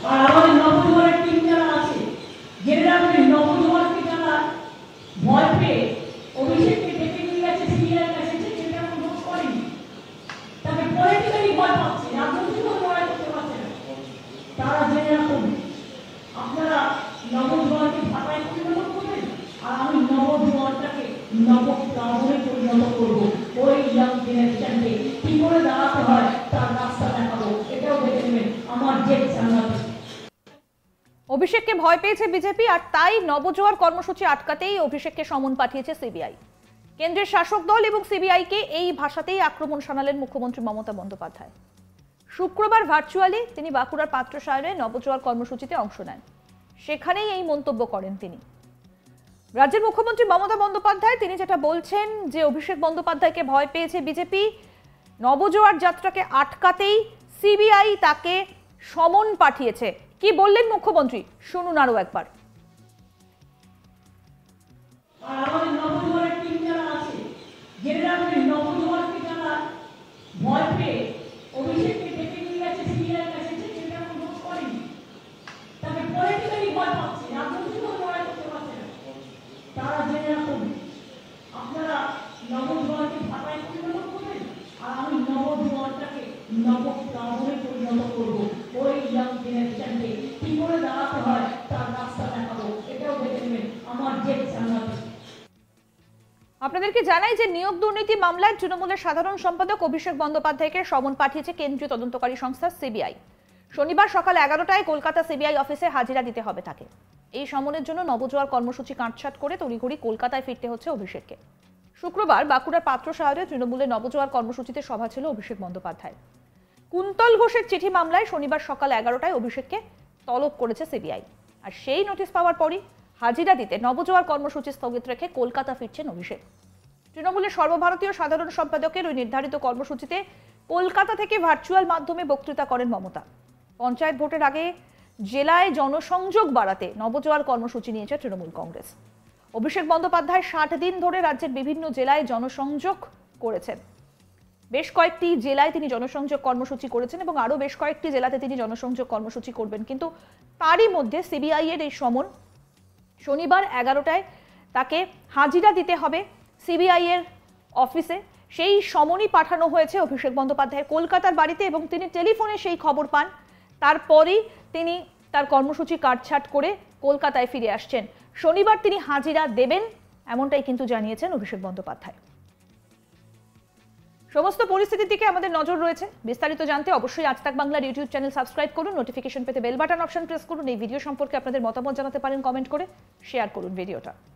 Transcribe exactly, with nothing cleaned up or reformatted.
আর আমাদের নবজোয়ারের টিম যারা আছে, জেনে রাখবেন নবজোয়ারকে যারা ভয় পেয়ে অভিষেককে ডেকে নিয়ে গেছে সিরিয়ার কাছে, সেটা আমরা নোট করিনি। তাকে পলিটিক্যালি ভয় পাচ্ছে, রাজনৈতিকভাবে লড়াই করতে পারছে না। তারা জেনে রাখুন, আপনারা নবজোয়ারকে ফাটাই পরিণত করবেন, আর আমি নবজোয়ারটাকে নবপ্লাবনে পরিণত করবো। ওই ইয়াং জেনারেশনকে কি করে দাঁড়াতে হয় তার রাস্তা দেখাবো, এটাও দেখে নেবেন আমার জেট সামলাতে। অভিষেককে ভয় পেয়েছে বিজেপি, আর তাই নবজোয়ার কর্মসূচি আটকাতেই অভিষেককে সমন পাঠিয়েছে সিবিআই। কেন্দ্রের শাসক দল এবং সিবিআইকে এই ভাষাতেই আক্রমণ শানালেন মুখ্যমন্ত্রী মমতা বন্দ্যোপাধ্যায়। শুক্রবার ভার্চুয়ালি তিনি বাঁকুড়ার পাত্রসায়রে নবজোয়ার কর্মসূচিতে অংশ নেন, সেখানেই এই মন্তব্য করেন তিনি। রাজ্যের মুখ্যমন্ত্রী মমতা বন্দ্যোপাধ্যায় তিনি যেটা বলছেন যে অভিষেক বন্দ্যোপাধ্যায়কে ভয় পেয়েছে বিজেপি, নবজোয়ার যাত্রাকে আটকাতেই সিবিআই তাকে সমন পাঠিয়েছে। কি বললেন মুখ্যমন্ত্রী, শুনুন আরো একবার। আর আমাদের নবজোয়ারের টিম যারা আছে, জেনে রাখবেন নবজোয়ারকে যারা ভয় পেয়ে অভিষেককে ডেকে নিয়ে গেছে সিরিয়ার কাছে, সেটা আমরা নোট করিনি। তাকে পলিটিক্যালি ভয় পাচ্ছে, রাজনৈতিকভাবে লড়াই করতে পারছে না। তারা জেনে রাখুন, আপনারা নবজোয়ারকে ফাটাই পরিণত করবেন, আর আমি নবজোয়ারটাকে নবপ্লাবনে পরিণত করবো। ওই ইয়াং জেনারেশনকে কি করে দাঁড়াতে হয় তার রাস্তা দেখাবো, এটাও দেখে নেবেন আমার জেট সামলাতে। আপনাদেরকে জানাই যে নিয়োগ দুর্নীতি মামলায় তৃণমূলের সাধারণ সম্পাদক অভিষেক বন্দ্যোপাধ্যায়কে সমন পাঠিয়েছে কেন্দ্রীয় তদন্তকারী সংস্থা সিবিআই। শনিবার সকাল এগারোটায় কলকাতা সিবিআই অফিসে হাজিরা দিতে হবে তাকে। এই সমনের জন্য নবজোয়ার কর্মসূচি কাটছাট করে তড়িঘড়ি কলকাতায় ফিরতে হচ্ছে অভিষেককে। শুক্রবার বাঁকুড়ার পাত্রসায়রে তৃণমূলের নবজোয়ার কর্মসূচিতে সভা ছিল অভিষেক বন্দ্যোপাধ্যায়। কুন্তল ঘোষের চিঠি মামলায় শনিবার সকাল এগারোটায় অভিষেককে তলব করেছে সিবিআই, আর সেই নোটিশ পাওয়ার পরই হাজিরা দিতে নবজোয়ার কর্মসূচি স্থগিত রেখে কলকাতা ফিরছেন অভিষেক। তৃণমূলের সর্বভারতীয় সাধারণ সম্পাদকের ওই নির্ধারিত কর্মসূচিতে কলকাতা থেকে ভার্চুয়াল মাধ্যমে বক্তৃতা করেন মমতা। পঞ্চায়েত ভোটের আগে জেলায় জনসংযোগ বাড়াতে নবজোয়ার কর্মসূচি নিয়েছে তৃণমূল কংগ্রেস। অভিষেক বন্দ্যোপাধ্যায় ষাট দিন ধরে রাজ্যের বিভিন্ন জেলায় জনসংযোগ করেছেন। বেশ কয়েকটি জেলায় তিনি জনসংযোগ কর্মসূচি করেছেন এবং আরও বেশ কয়েকটি জেলাতে তিনি জনসংযোগ কর্মসূচি করবেন। কিন্তু তারই মধ্যে সিবিআই এর এই সমন, শনিবার এগারোটায় তাকে হাজিরা দিতে হবে সিবিআই এর অফিসে। সেই সমনই পাঠানো হয়েছে অভিষেক বন্দ্যোপাধ্যায়ের কলকাতার বাড়িতে এবং তিনি টেলিফোনে সেই খবর পান। তারপরই তিনি তার কর্মসূচি কাটছাট করে কলকাতায় ফিরে আসছেন। শনিবার তিনি হাজিরা দেবেন, এমনটাই কিন্তু জানিয়েছেন অভিষেক বন্দ্যোপাধ্যায়। সমস্ত পরিস্থিতির দিকে আমাদের নজর রয়েছে। বিস্তারিত জানতে অবশ্যই আজ তাক বাংলার ইউটিউব চ্যানেল সাবস্ক্রাইব করুন, নোটিফিকেশন পেতে বেল বাটন অপশন প্রেস করুন। এই ভিডিও সম্পর্কে আপনাদের মতামত জানাতে পারেন কমেন্ট করে, শেয়ার করুন ভিডিওটা।